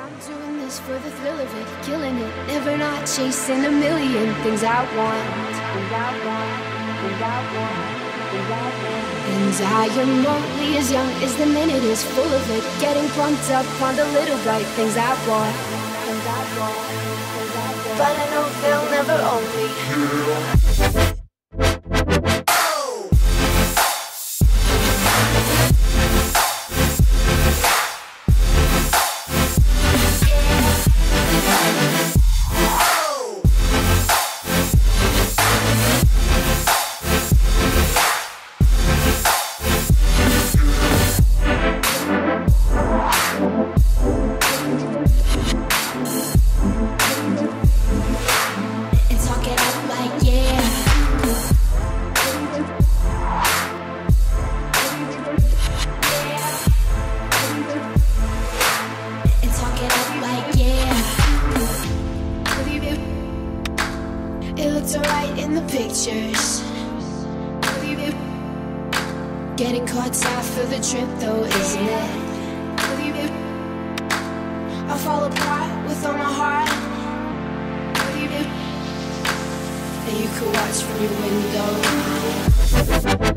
I'm doing this for the thrill of it, killing it, never not chasing a million things I want. Things I want, things I want, things I want. And I am only as young as the minute is full of it, getting pumped up on the little bright things I want. Things I want, things I want. But I know they'll never own me. It looks alright in the pictures. Getting caught half of the trip though, isn't it? I'll fall apart with all my heart. And you could watch from your window.